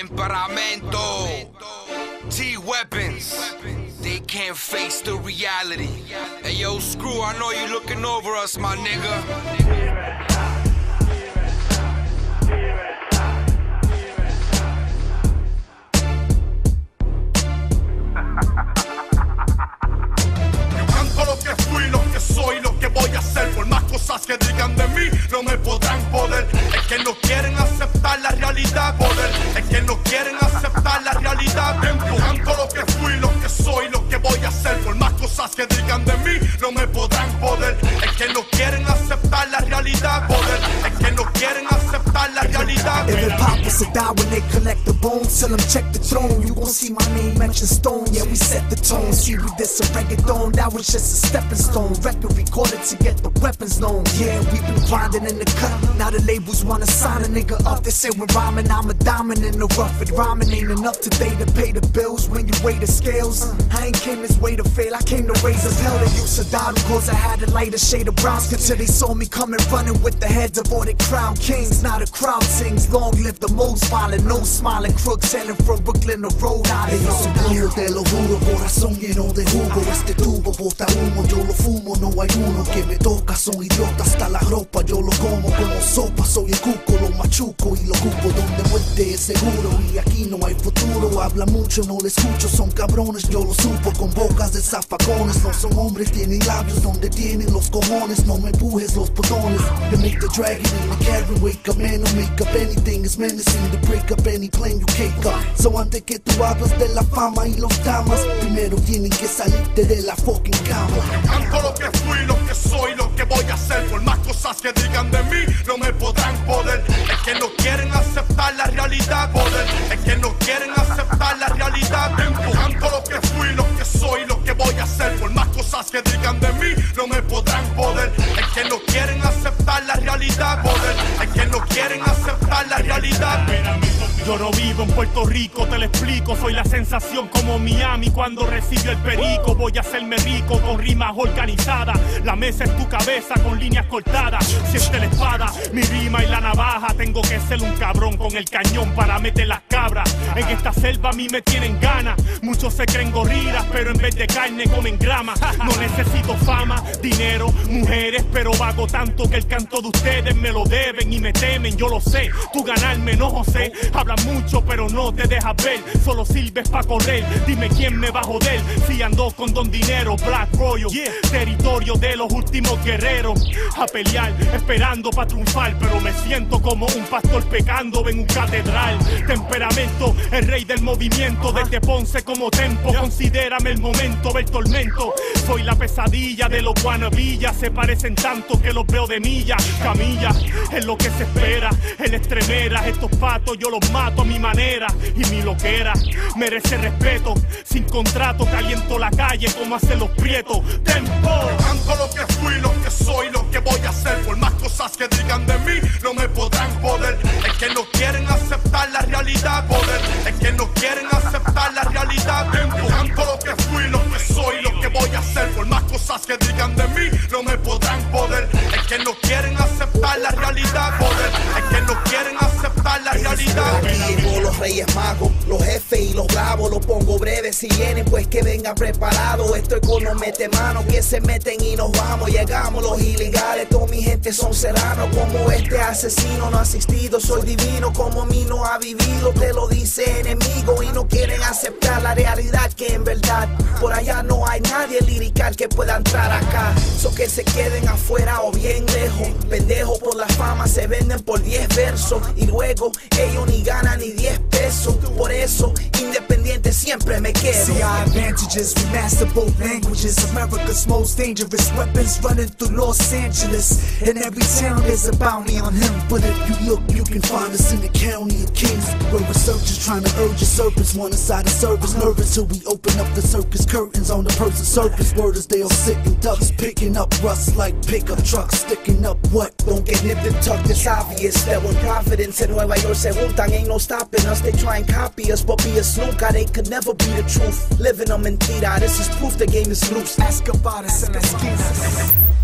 Temperamento, T-Weapons, they can't face the reality. Hey yo, Screw, I know you looking over us, my nigga. Lo que fui, lo que soy, lo que voy a hacer. Por más cosas que digan de mí, no me podrán poder. Es que no quieren aceptar la realidad, poder. Es que no quieren aceptar la realidad. Empujando lo que fui, lo que soy, lo que voy a hacer. Por más cosas que digan de mí, no me podrán poder. Es que no quieren aceptar la realidad, poder. Es que no quieren aceptar la realidad. If hip-hop was to die when they collect the bones, tell them check the throne. You gon' see my name mentioned stone. Yeah, we set the tone. See, we did some reggaeton. That was just a stepping stone. Record recorded to get the weapons known. Yeah, we been grinding in the cut. Now the labels wanna sign a nigga up. They say we're rhyming, I'm a diamond in the rough. It rhyming ain't enough today to pay the bills. When you weigh the scales, I ain't came this way to fail. I came to raise as hell. They used to die cause I had a lighter shade of brown skin till they saw me coming running with the heads of all the crown kings. Now the crowd sings, long live the most violent, no smiling crooks sailing from Brooklyn to Rhode Island. Yo te lo juro, corazón lleno de jugo. Este tubo bota humo, yo lo fumo, no hay uno que me toca. Son idiotas, hasta la ropa yo lo como sopa. Soy el cuco, lo machuco y lo cupo. Donde muerte es seguro y aquí no hay futuro. Habla mucho, no le escucho, son cabrones, yo lo supo. Con bocas de zafacones, no son hombres, tienen labios donde tienen los cojones. No me empujes los botones. They make the dragon in the carry. Wake up, man, don't make up anything. It's menacing to break up any plane you cake up. So antes que tú hablas de la fama y los damas, primero tienen que salirte de la fucking cama. Canto lo que fui, lo que soy, lo que voy a hacer. Por más cosas que digan de mí, no me podrán poder. Es que no quieren aceptar la realidad, poder. Es que no quieren aceptar la realidad. Empujando lo que fui, lo que soy, lo que voy a hacer. Por más cosas que digan de mí, no me podrán poder. Es que no quieren aceptar la realidad, poder. Es que no quieren aceptar la realidad. Yo no vivo en Puerto Rico, te lo explico. Soy la sensación como Miami cuando recibió el perico. Voy a hacerme rico con rimas organizadas. La mesa es tu cabeza con líneas cortadas. Siente la espada, mi rima y la navaja. Tengo que ser un cabrón con el cañón para meter las cabras. En esta selva a mí me tienen ganas. Muchos se creen gorilas, pero en vez de carne comen grama. No necesito fama, dinero, mujeres, pero vago tanto que el canto de ustedes me lo deben y me temen. Yo lo sé, tú ganarme no José. Hablas mucho pero no te dejas ver. Solo sirves pa' correr. Dime quién me va a joder si ando con Don Dinero. Black Royal, territorio de los últimos guerreros. A pelear, esperando pa' triunfar. Pero me siento como un pastor pecando en un catedral. Temperamento, el rey del movimiento. Desde Ponce como Tempo, considérame el momento del tormento. Soy la pesadilla de los guanabillas. Se parecen tanto que los veo de milla. Camilla, es lo que se espera. El extremera, estos patos yo los mato a mi manera. Y mi loquera merece respeto. Sin contrato caliento la calle como hacen los prietos. Tempo. Canto lo que fui, lo que soy, lo que voy a hacer. Por más cosas que digan de mí, no me podrán poder. Es que no quieren aceptar la realidad, poder. Es que no quieren aceptar la realidad. Canto lo que fui, lo que soy, lo que voy a hacer. Por más cosas que digan de mí, no me podrán poder. Es que no quieren aceptar la realidad, poder. Es que no quieren aceptar la realidad. Aquí llegó los reyes magos, los jefes y los bravos. Los pongo breves, si vienen pues que vengan preparados. Estoy con los mete manos que se meten y nos vamos. Llegamos los ilegales, toda mi gente son serranos. Como este asesino no ha asistido, soy divino. Como mí no ha vivido, te lo dice enemigo. Y no quieren aceptar la realidad que en verdad por allá no hay nadie lirical que pueda entrar acá. So que se queden afuera o bien lejos. Pendejos por la fama se venden por 10 versos. Y luego ellos ni ganan ni 10 pesos. Por eso independiente siempre me quedo. See our advantages, we master both languages. America's most dangerous weapons running through Los Angeles. In every town there's a bounty on him. But if you look, you can find us in the county of Kings, where researchers trying to urge your serpents. One inside the service, nervous till we open up the circus curtains on the person's surface. Word is they all sitting ducks, picking up rust like pickup trucks, sticking up what? Don't get nipped and tucked. It's obvious that when Providence and Nueva York se juntan, ain't no stopping us. They try and copy us, but be a snooker, they could never be the truth. Living a mentira, this is proof the game is loose. Ask about us and ask us.